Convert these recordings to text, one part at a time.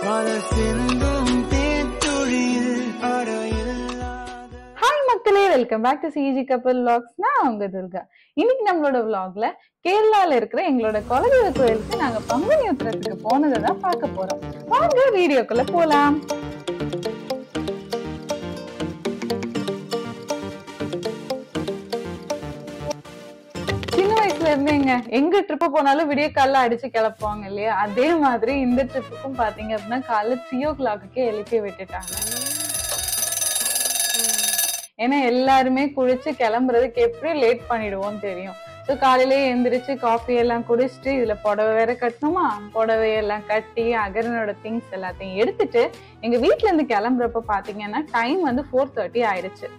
Hi மக்களே, welcome back to CG கப்பல் vlogs. நான் உங்க துர்கா. இன்னைக்கு நம்மளோட vlogல கேரளால இருக்கிற எங்களோட குலதெய்வ கோயிலுக்கு நாங்க பங்குனி உத்திரத்துக்கு போனதை தான் பார்க்க போறோம். வாங்க வீடியோக்குள்ள போலாம். எங்க ட்ரிப் போனாலும் விடிய காலைல அடிச்சு கிளப்புவாங்க இல்லையா, அதே மாதிரி இந்த ட்ரிப்புக்கும் பாத்தீங்க அப்படின்னா காலைல 3 o'clock எழுப்பி விட்டுட்டாங்க. ஏன்னா எல்லாருமே குளிச்சு கிளம்புறதுக்கு எப்படி லேட் பண்ணிடுவோம்னு தெரியும். ஸோ காலையிலே எந்திரிச்சு காஃபி எல்லாம் குடிச்சிட்டு இதுல புடவை வேற கட்டணுமா, புடவையெல்லாம் கட்டி அகரனோட திங்ஸ் எல்லாத்தையும் எடுத்துட்டு எங்க வீட்டுல இருந்து கிளம்புறப்ப பாத்தீங்கன்னா டைம் 4:30 ஆயிடுச்சு.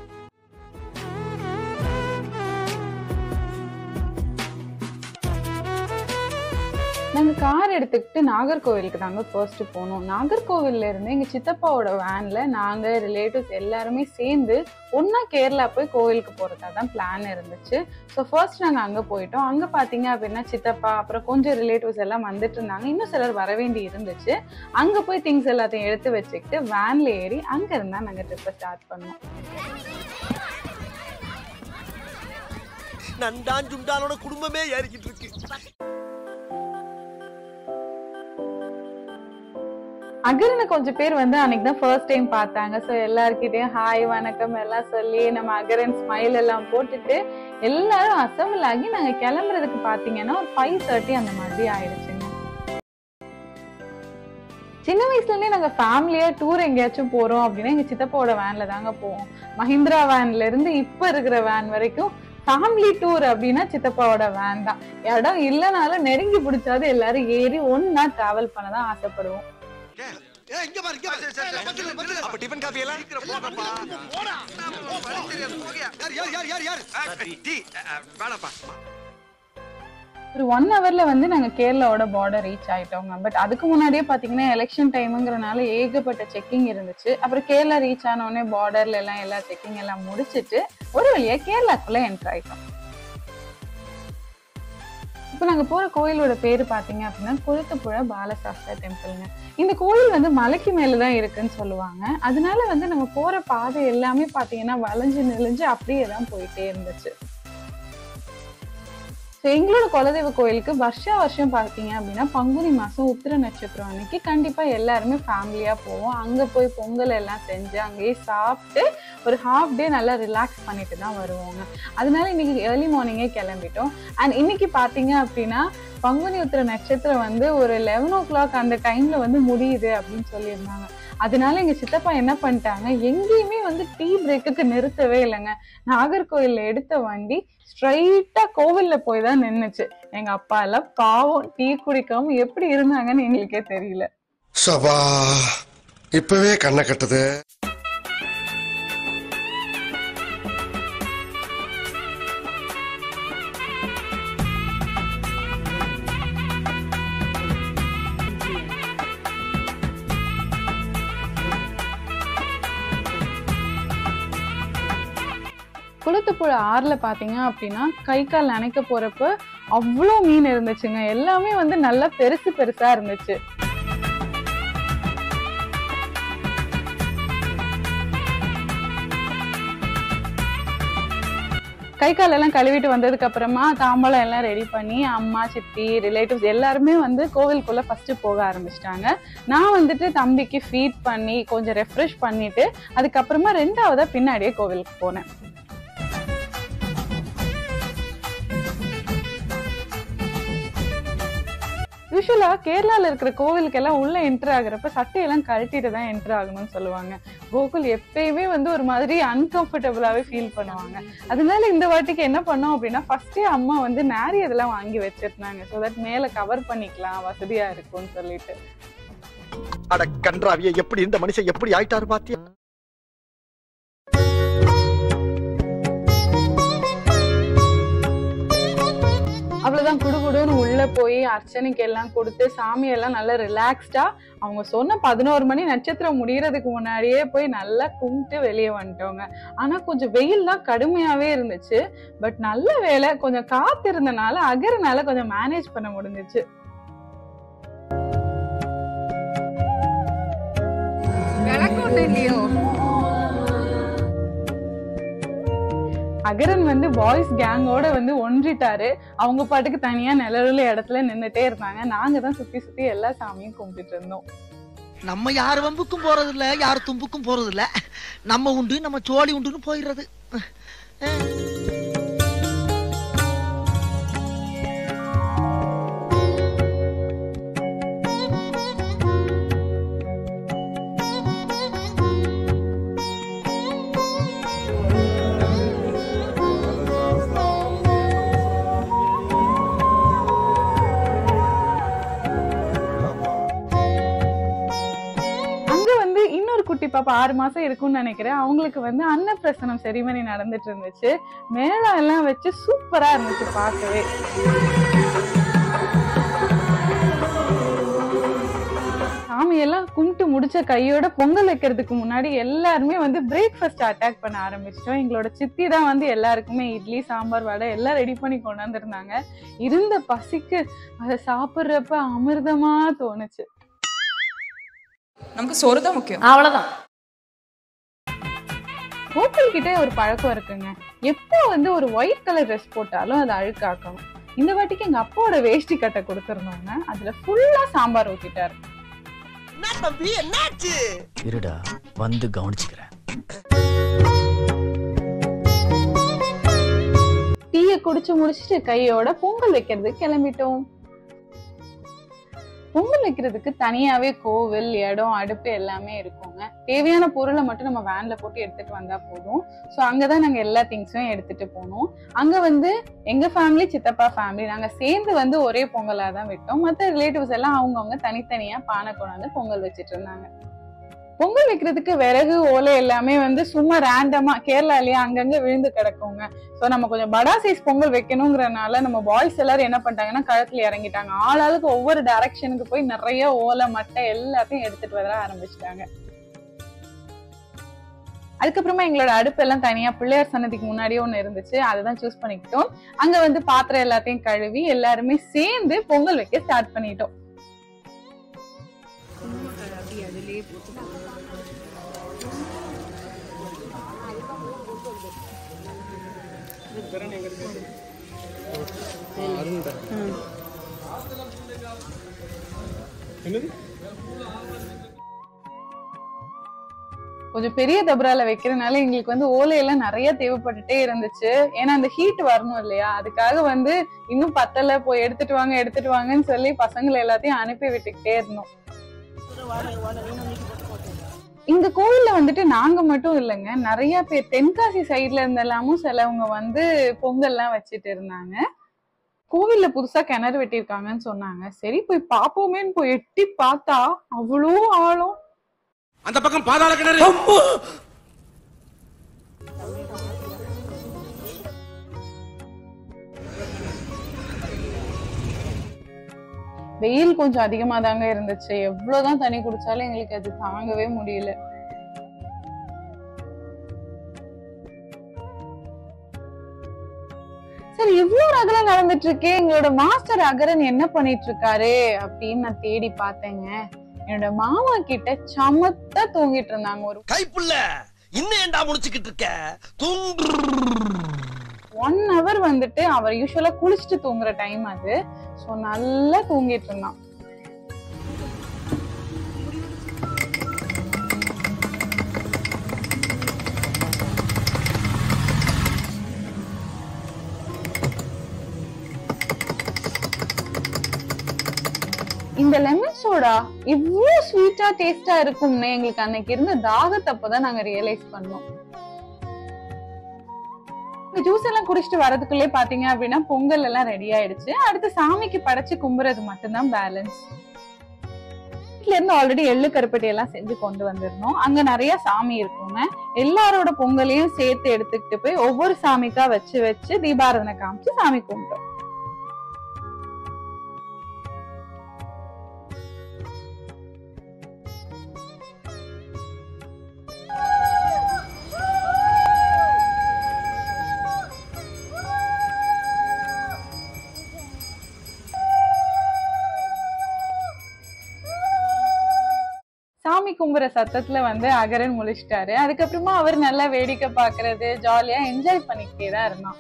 நாங்க கார் எடுத்துக்கிட்டு நாகர்கோவிலுக்கு தாங்க ஃபர்ஸ்ட் போனோம். நாகர்கோவில்ல இருந்து எங்க சித்தப்பாவோட வேன்ல நாங்க ரிலேட்டிவ்ஸ் எல்லாருமே சேர்ந்து ஒன்னா கேரளா போய் கோவிலுக்கு போறதா தான் பிளான் இருந்துச்சு. ஸோ ஃபர்ஸ்ட் நாங்க அங்க போயிட்டோம். அங்க பாத்தீங்க அப்படின்னா சித்தப்பா அப்புறம் கொஞ்சம் ரிலேட்டிவ்ஸ் எல்லாம் வந்துட்டு இருந்தாங்க. இன்னும் சிலர் வர வேண்டி இருந்துச்சு. அங்க போய் திங்ஸ் எல்லாத்தையும் எடுத்து வச்சுக்கிட்டு வேன்ல ஏறி அங்க இருந்தா நாங்க ட்ரிப்பை ஸ்டார்ட் பண்ணோம். நண்டான் ஜுண்டானோட குடும்பமே ஏறிக்கிட்டு இருக்கு. அகரனை கொஞ்சம் பேர் அன்னைக்கு தான் ஃபர்ஸ்ட் டைம் பார்த்தாங்க. ஸோ எல்லாருக்கிட்டையும் ஹாய் வணக்கம் எல்லாம் சொல்லி நம்ம அகரன் ஸ்மைல் எல்லாம் போட்டுட்டு எல்லாரும் அசம்பிள் ஆகி நாங்க கிளம்புறதுக்கு பாத்தீங்கன்னா ஒரு 5:30 அந்த மாதிரி ஆயிடுச்சுங்க. சின்ன வயசுல இருந்தே நாங்க ஃபேமிலியா டூர் எங்கேயாச்சும் போறோம் அப்படின்னா எங்க சித்தப்பாவோட வேன்ல தாங்க போவோம். மஹிந்திரா வேன்ல இருந்து இப்ப இருக்கிற வேன் வரைக்கும் ஃபேமிலி டூர் அப்படின்னா சித்தப்பாவோட வேன் தான். இடம் இல்லைனாலும் நெருங்கி பிடிச்சாது எல்லாரும் ஏறி ஒன்னா டிராவல் பண்ணதான் ஆசைப்படுவோம். ஒரு 1 hourல நாங்க கேரளாவோட பார்டர் ரீச் ஆயிட்டோங்க. பட் அதுக்கு முன்னாடியே பாத்தீங்கன்னா எலெக்ஷன் டைம்ங்கிறனால ஏகப்பட்ட செக்கிங் இருந்துச்சு. அப்புறம் கேரளா ரீச் ஆன உடனே பார்டர்ல எல்லாம் எல்லா செக்கிங் எல்லாம் முடிச்சிட்டு ஒரு வழியா கேரளாக்குள்ள என்டர் ஆயிட்டோம். இப்ப நாங்க போற கோயிலோட பேரு பாத்தீங்க அப்படின்னா குளத்துப்புழ பாலசாஸ்திர டெம்பிள்ங்க. இந்த கோயில் மலைக்கு மேலதான் இருக்குன்னு சொல்லுவாங்க. அதனால நம்ம போற பாதை எல்லாமே பாத்தீங்கன்னா வளைஞ்சு நெளிஞ்சு அப்படியே தான் போயிட்டே இருந்துச்சு. எங்களோட குலதெய்வ கோயிலுக்கு வருஷம் பாத்தீங்க அப்படின்னா பங்குனி மாசம் உத்திர நட்சத்திரம் அன்னைக்கு கண்டிப்பா எல்லாருமே ஃபேமிலியா போவோம். அங்க போய் பொங்கல் எல்லாம் செஞ்சு அங்கேயே சாப்பிட்டு ஒரு ஹாஃப் டே நல்லா ரிலாக்ஸ் பண்ணிட்டு தான் வருவாங்க. அதனால இன்னைக்கு ஏர்லி மார்னிங்கே கிளம்பிட்டோம். அண்ட் இன்னைக்கு பாத்தீங்க அப்படின்னா பங்குனி உத்திர நட்சத்திரம் ஒரு 11 o'clock அந்த டைம்ல முடியுது அப்படின்னு சொல்லியிருந்தாங்க. அதனால எங்க சித்தப்பா என்ன பண்ணிட்டாங்க, எங்கேயுமே டீ பிரேக்குக்கு நிறுத்தவே இல்லைங்க. நாகர்கோயில்ல எடுத்த வண்டி ஸ்ட்ரைட்டா கோவில்ல போய் தான் நின்னுச்சு. எங்க அப்பா எல்லாம் பாவம் டீ குடிக்காம எப்படி இருந்தாங்கன்னு எங்களுக்கே தெரியல. சபா இப்பவே கண்ண கட்டுது. குளத்துப்புழ ஆறுல பாத்தீங்க அப்படின்னா கை கால் நனைக்க போறப்ப அவ்வளோ மீன் இருந்துச்சுங்க. எல்லாமே நல்லா பெருசா இருந்துச்சு. கை கால் எல்லாம் கழுவிட்டு வந்ததுக்கு அப்புறமா தாம்பலம் எல்லாம் ரெடி பண்ணி அம்மா சித்தி ரிலேட்டிவ்ஸ் எல்லாருமே கோவிலுக்குள்ள ஃபர்ஸ்ட் போக ஆரம்பிச்சிட்டாங்க. நான் தம்பிக்கு ஃபீட் பண்ணி கொஞ்சம் ரெஃப்ரெஷ் பண்ணிட்டு அதுக்கப்புறமா 2ஆவதா பின்னாடியே கோவிலுக்கு போனேன். யூஸ்வலா கேரளால இருக்கிற கோவிலுக்கு எல்லாம் உள்ள என்டர் ஆகுறப்ப சட்டையெல்லாம் கழட்டிட்டு தான் என்டர் ஆகணும்னு சொல்லுவாங்க. கோகுல் எப்பயுமே ஒரு மாதிரி அன்கம்ஃபர்டபுளாவே ஃபீல் பண்ணுவாங்க. அதனால இந்த வாட்டிக்கு என்ன பண்ணோம் அப்படின்னா ஃபர்ஸ்டே அம்மா நாரி இதெல்லாம் வாங்கி வச்சிருந்தாங்க. ஸோ தட் மேல கவர் பண்ணிக்கலாம் வசதியா இருக்கும்னு சொல்லிட்டு. அட கன்றாவிய எப்படி இந்த மனுஷன் எப்படி ஆயிட்டாரு பாத்தியா. அவ்வளவுதான் குடுகுடுன்னு உள்ள போய் அர்ச்சனைக்கு எல்லாம் கொடுத்து சாமியெல்லாம் நல்லா ரிலாக்ஸ்டா அவங்க சொன்ன 11 மணி நட்சத்திரம் முடியறதுக்கு முன்னாடியே போய் நல்லா கும்பிட்டு வெளியே வந்துட்டோங்க. ஆனா கொஞ்சம் வெயில் தான் கடுமையாவே இருந்துச்சு. பட் நல்ல வேலை கொஞ்சம் காத்து இருந்தனால அகரனால கொஞ்சம் மேனேஜ் பண்ண முடிஞ்சிச்சு. மட்டும் இல்லையோ? அகரன் வந்து பாய்ஸ் கேங்கோட வந்து ஒன்றிட்டாரு. அவங்க பாட்டுக்கு தனியா நிழலுள்ள இடத்துல நின்னுட்டே இருந்தாங்க. நாங்க தான் சுத்தி சுத்தி எல்லா சாமியும் கும்பிட்டு இருந்தோம். நம்ம யார் வம்புக்கும் போறது இல்ல, யார் தும்புக்கும் போறது இல்ல. நம்ம உண்டு, நம்ம சோழி உண்டுன்னு போயிடுறது. குட்டி பாப்பா 6 மாசம் இருக்கும்னு நினைக்கிறேன். அவங்களுக்கு வந்து அன்னப்பிரசனம் செரிமனி நடந்துட்டு இருந்துச்சு. மேளம் எல்லாம் வச்சு சூப்பரா இருந்துச்சு பார்க்கவே. சாமி எல்லாம் கும்பிட்டு முடிச்ச கையோட பொங்கல் வைக்கிறதுக்கு முன்னாடி எல்லாருமே வந்து பிரேக்ஃபாஸ்ட் அட்டாக் பண்ண ஆரம்பிச்சிட்டோம். எங்களோட சித்தி தான் வந்து எல்லாருக்குமே இட்லி சாம்பார் வடை எல்லாம் ரெடி பண்ணி கொண்டாந்துருந்தாங்க. இருந்த பசிக்கு அதை சாப்பிட்றப்ப அமிர்தமா தோணுச்சு. நமக்கு சோறு தான் முக்கியம், அவ்வளவுதான். கோகுல் கிட்டே ஒரு பழக்கம் இருக்குங்க. எப்போ வந்து ஒரு ஒயிட் கலர் ட்ரெஸ் போட்டாலும் அதை அழுக்காக்கணும். இந்த வாட்டிக்கு எங்க அப்பாவோட வேஷ்டி கட்டை கொடுத்துருந்தாங்க. அதுல ஃபுல்லா சாம்பார் ஊத்திட்டாரு. இருடா வந்து கவனிச்சுக்கிறேன். டீயை குடிச்சு முடிச்சுட்டு கையோட பொங்கல் வைக்கிறதுக்கு கிளம்பிட்டோம். பொங்கல் வைக்கிறதுக்கு தனியாவே கோவில், இடம், அடுப்பு எல்லாமே இருக்குங்க. தேவையான பொருளை மட்டும் நம்ம வேன்ல போட்டு எடுத்துட்டு வந்தா போதும். ஸோ அங்கதான் நாங்க எல்லா திங்ஸும் எடுத்துட்டு போனோம். அங்க வந்து எங்க ஃபேமிலி, சித்தப்பா ஃபேமிலி நாங்க சேர்ந்து வந்து ஒரே பொங்கலா தான் விட்டோம். மற்ற ரிலேட்டிவ்ஸ் எல்லாம் அவங்கவுங்க தனித்தனியா பானை கொண்டாந்து பொங்கல் வச்சுட்டு இருந்தாங்க. பொங்கல் வைக்கிறதுக்கு விறகு, ஓலை எல்லாமே வந்து சும்மா ரேண்டமா கேரளாலயே அங்கங்க விழுந்து கிடக்குங்க. ஸோ நம்ம கொஞ்சம் படா சைஸ் பொங்கல் வைக்கணுங்கிறனால நம்ம பாய்ஸ் எல்லாரும் என்ன பண்ணிட்டாங்கன்னா களத்துல இறங்கிட்டாங்க. ஆளாளுக்கு ஒவ்வொரு டைரக்ஷனுக்கு போய் நிறைய ஓலை, மட்டை எல்லாத்தையும் எடுத்துட்டு வர ஆரம்பிச்சிட்டாங்க. அதுக்கப்புறமா எங்களோட அடுப்பு எல்லாம் தனியா பிள்ளையார் சன்னதிக்கு முன்னாடியே ஒண்ணு இருந்துச்சு. அதுதான் சூஸ் பண்ணிக்கிட்டோம். அங்க வந்து பாத்திரம் எல்லாத்தையும் கழுவி எல்லாருமே சேர்ந்து பொங்கல் வைக்க ஸ்டார்ட் பண்ணிட்டோம். கொஞ்சம் பெரிய தபரால வைக்கிறதுனால எங்களுக்கு வந்து ஓலையெல்லாம் நிறைய தேவைப்பட்டுட்டே இருந்துச்சு. ஏன்னா அந்த ஹீட் வரணும் இல்லையா, அதுக்காக வந்து இன்னும் பத்தல, போய் எடுத்துட்டு வாங்கன்னு சொல்லி பசங்களை எல்லாத்தையும் அனுப்பி விட்டுக்கிட்டே இருந்தோம். இந்த கோவில்ல வந்துட்டு நாங்க மட்டும் இல்லைங்க, நிறைய பேர் தென்காசி சைட்ல இருந்தெல்லாமும் சிலவங்க வந்து பொங்கல்லாம் வச்சுட்டு இருந்தாங்க. கோவில்ல புதுசா கிணறு வெட்டியிருக்காங்கன்னு சொன்னாங்க. சரி போய் பாப்போமேன்னு போய் எட்டி பார்த்தா அவ்வளோ ஆழம். அந்த பக்கம் பாதாள கிணறு. வெயில் கொஞ்சம் அதிகமா தாங்க இருந்துச்சு. எவ்வளவுதான் தண்ணி குடிச்சாலும் எங்களுக்கு அது தாங்கவே முடியல. சரி இவ்வளவு அகலம் நடந்துட்டு இருக்கே, எங்களோட மாஸ்டர் அகரன் என்ன பண்ணிட்டு இருக்காரு அப்படின்னு நான் தேடி பார்த்தேங்க. என்னோட மாமா கிட்ட சமத்தா தூங்கிட்டு இருந்தாங்க. ஒரு கைப்புள்ள இன்னும் ஏண்டா முடிச்சுக்கிட்டு இருக்க? 1 hour வந்துட்டு அவர் யூசுவலா குளிச்சுட்டு தூங்குற டைம் அது. சோ நல்லா தூங்கிட்டு இருந்தான். இந்த லெமன் சோடா இவ்வளவு ஸ்வீட்டா டேஸ்டா இருக்கும்னு எங்களுக்கு அன்னைக்கு இருந்த தாகத்தப்பதான் நாங்க ரியலைஸ் பண்ணோம். ஜூஸ் எல்லாம் குடிச்சிட்டு வரதுக்குள்ளே பாத்தீங்க அப்படின்னா பொங்கல் எல்லாம் ரெடி ஆயிடுச்சு. அடுத்து சாமிக்கு படைச்சு கும்புறது மட்டும்தான் பேலன்ஸ். வீட்டுல இருந்து ஆல்ரெடி எள்ளு கருப்பட்டி எல்லாம் செஞ்சு கொண்டு வந்திருந்தோம். அங்க நிறைய சாமி இருக்குங்க. எல்லாரோட பொங்கலையும் சேர்த்து எடுத்துக்கிட்டு போய் ஒவ்வொரு சாமிக்கா வச்சு வச்சு தீபாராதனை காமிச்சு சாமி கும்பிட்டோம். சாமி கும்புற சத்தத்துல வந்து அகரன் முழிச்சிட்டாரு. அதுக்கப்புறமா அவர் நல்லா வேடிக்கை பாக்குறது, ஜாலியா என்ஜாய் பண்ணிக்கிட்டே தான் இருந்தான்.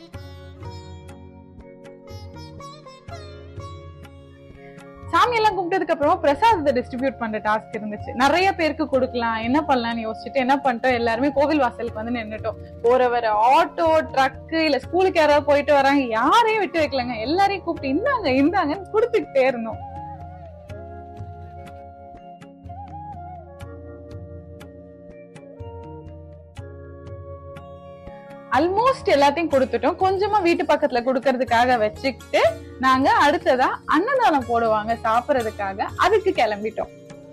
சாமி எல்லாம் கும்பிட்டதுக்கு அப்புறமா பிரசாதத்தை டிஸ்ட்ரிபியூட் பண்ற டாஸ்க் இருந்துச்சு. நிறைய பேருக்கு கொடுக்கலாம், என்ன பண்ணலாம்னு யோசிச்சுட்டு என்ன பண்ணிட்டோம், எல்லாருமே கோவில் வாசலுக்கு வந்து நின்னுட்டோம். போறவர ஆட்டோ, ட்ரக்கு, இல்ல ஸ்கூலுக்கு யாராவது போயிட்டு வராங்க, யாரையும் விட்டு வைக்கலங்க. எல்லாரையும் கூப்பிட்டு இந்தாங்க இந்தாங்கன்னு கொடுத்துக்கிட்டே இருந்தோம். ஆல்மோஸ்ட் எல்லாத்தையும் கொடுத்துட்டோம். கொஞ்சமா வீட்டு பக்கத்துல கொடுக்கறதுக்காக வச்சுக்கிட்டு நாங்க அடுத்ததா அன்னதானம் போடுவாங்க சாப்பிடறதுக்காக, அதுக்கு கிளம்பிட்டோம்.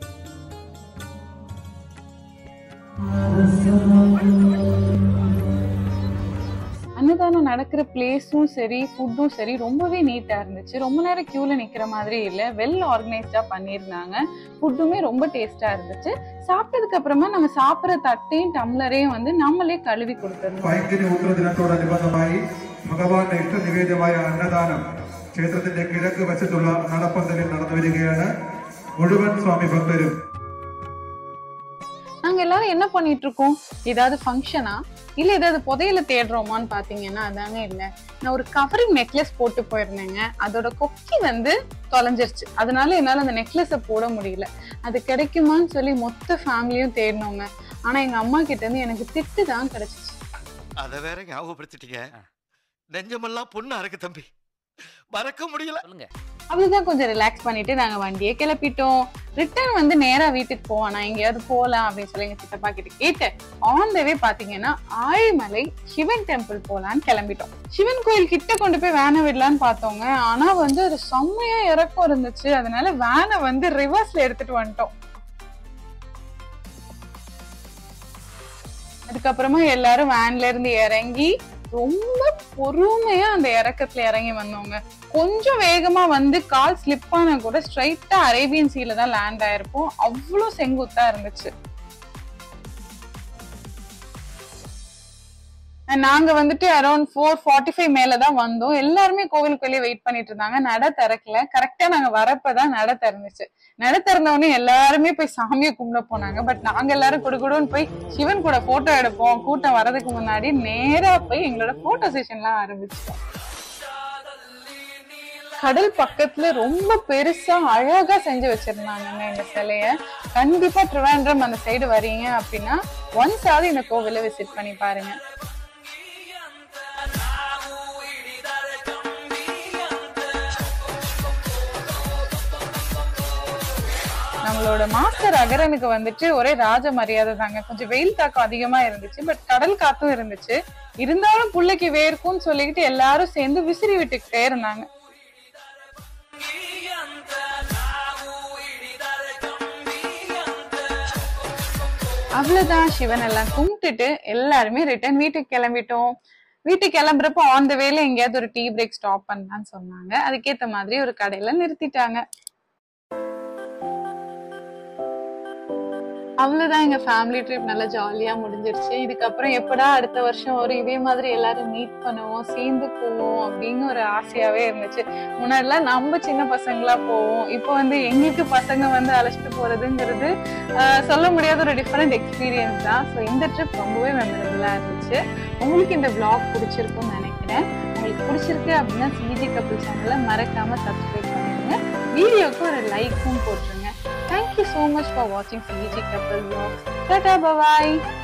அன்னதானம் நடக்கிற பிளேஸும் சரி, ஃபுட்டும் சரி ரொம்பவே நீட்டா இருந்துச்சு. ரொம்ப நேரம் கியூல நிக்கிற மாதிரி இல்ல, வெல் ஆர்கனைஸ்டா பண்ணிருந்தாங்க. ஃபுட்டுமே ரொம்ப டேஸ்டா இருந்துச்சு. சாப்பிட்டதுக்கு அப்புறமா நம்ம சாப்பிடுற தட்டையும் டம்ளரையும் வந்து நம்மளே கழுவி கொடுத்துருந்தோம். ദിനത്തോടനുബന്ധമായി ഭഗവാന്റെ ഇഷ്ടനിവേദ്യമായ അന്നദാനം ക്ഷേത്രത്തിന്റെ കിഴക്ക് വശത്തുള്ള നടപ്പന്തലിൽ നടന്നു വരികയാണ്. മുഴുവൻ സ്വാമി ഭക്തരും நாங்க எல்லாரும் என்ன பண்ணிட்டு இருக்கோம், ஏதாவது ஃபங்க்ஷனா இல்ல ஏதாவது புதையல தேடுறோமான்னு பாத்தீங்கன்னா அதாங்க இல்ல. நான் ஒரு கவரிங் நெக்லஸ் போட்டு போயிருந்தேங்க. அதோட கொக்கி வந்து தொலைஞ்சிருச்சு. அதனால என்னால அந்த நெக்லஸ போட முடியல. அது கிடைக்குமான்னு சொல்லி மொத்த ஃபேமிலியும் தேடினோங்க. ஆனா எங்க அம்மா கிட்ட இருந்து எனக்கு திட்டு தான் கிடைச்சிச்சு. அத வேற ஞாபகப்படுத்திட்டீங்க. நெஞ்சமெல்லாம் பொண்ணு அறக்கு தம்பி, மறக்க முடியல. சொல்லுங்க. அப்படிதான் கொஞ்சம் ரிலாக்ஸ் பண்ணிட்டு நாங்க வண்டியை கிளப்பிட்டோம். ரிட்டர்ன் வந்து நேரா வீட்டுக்கு போவோம், நான் எங்கேயாவது போலாம் அப்படின்னு சொல்லி எங்க சித்தப்பா கிட்ட கேட்டு ஆன் த வே பாத்தீங்கன்னா ஆழிமலை சிவன் டெம்பிள் போலான்னு கிளம்பிட்டோம். சிவன் கோயில் கிட்ட கொண்டு போய் வேனை விடலான்னு பார்த்தோங்க. ஆனா வந்து அது செம்மையா இறக்கம் இருந்துச்சு. அதனால வேனை வந்து ரிவர்ஸ்ல எடுத்துட்டு வந்துட்டோம். அதுக்கப்புறமா எல்லாரும் வேன்ல இருந்து இறங்கி ரொம்ப பொறுமையா அந்த இறக்கத்துல இறங்கி வந்தோங்க. கொஞ்சம் வேகமா வந்து கால் ஸ்லிப் ஆனா கூட ஸ்ட்ரைட்டா அரேபியன் சீல தான் லேண்ட் ஆயிருப்போம். அவ்வளவு செங்குத்தா இருந்துச்சு. நாங்க வந்துட்டு அரௌண்ட் 4:45 மேலதான் வந்தோம். எல்லாருமே கோவிலுக்கு வெளியே வெயிட் பண்ணிட்டு இருந்தாங்க. நட திறக்கல. கரெக்டா நாங்க வரப்பதான் நட திறந்துச்சு. நட திறந்தவொடனே எல்லாருமே போய் சாமியை கும்பிட போனாங்க. பட் நாங்க எல்லாரும் குடுகுடுன்னு போய் சிவன் கூட போட்டோ எடுப்போம். கூட்டம் வர்றதுக்கு முன்னாடி நேரா போய் எங்களோட போட்டோ செஷன்லாம் ஆரம்பிச்சிட்டோம். கடல் பக்கத்துல ரொம்ப பெருசா அழகா செஞ்சு வச்சிருந்தாங்க இந்த சிலைய. கண்டிப்பா திருவேண்டரம் அந்த சைடு வரீங்க அப்படின்னா ஒன்ஸ் ஆவது இந்த கோவில விசிட் பண்ணி பாருங்க. நம்மளோட மாஸ்டர் அகரனுக்கு வந்துட்டு ஒரே ராஜ மரியாதை தாங்க. கொஞ்சம் வெயில் தாக்கம் அதிகமா இருந்துச்சு. பட் கடல் காத்தும் இருந்துச்சு. இருந்தாலும் புள்ளைக்கு வேர்க்கும்னு சொல்லிக்கிட்டு எல்லாரும் சேர்ந்து விசிறி விட்டுக்கிட்டே இருந்தாங்க. அவ்வளவுதான், சிவன் எல்லாம் கும்பிட்டுட்டு எல்லாருமே ரிட்டர்ன் வீட்டுக்கு கிளம்பிட்டோம். வீட்டுக்கு கிளம்புறப்போ ஆன் த வேல எங்கேயாவது ஒரு டீ பிரேக் ஸ்டாப் பண்ணலான்னு சொன்னாங்க. அதுக்கேத்த மாதிரி ஒரு கடையில நிறுத்திட்டாங்க. அவ்வளவுதான், எங்க ஃபேமிலி ட்ரிப் நல்லா ஜாலியா முடிஞ்சிருச்சு. இதுக்கப்புறம் எப்படா அடுத்த வருஷம் ஒரு இதே மாதிரி எல்லாரும் மீட் பண்ணுவோம், சேர்ந்து போவோம் அப்படின்னு ஒரு ஆசையாவே இருந்துச்சு. முன்னாடிலாம் நம்ம சின்ன பசங்களா போவோம். இப்போ வந்து எங்களுக்கு பசங்க வந்து அழைச்சிட்டு போறதுங்கிறது சொல்ல முடியாத ஒரு டிஃபரெண்ட் எக்ஸ்பீரியன்ஸ் தான். ஸோ இந்த ட்ரிப் ரொம்பவே மெமரபிளா இருந்துச்சு. உங்களுக்கு இந்த vlog பிடிச்சிருக்கும்னு நினைக்கிறேன். உங்களுக்கு பிடிச்சிருக்கு அப்படின்னா சிஜி கப்பிள் சேனலை மறக்காம சப்ஸ்கிரைப் பண்ணிடுங்க. வீடியோக்கு ஒரு லைக்கும் போட்டுருங்க. Thank you so much for watching CG Couple Vlogs. Tata, bye bye.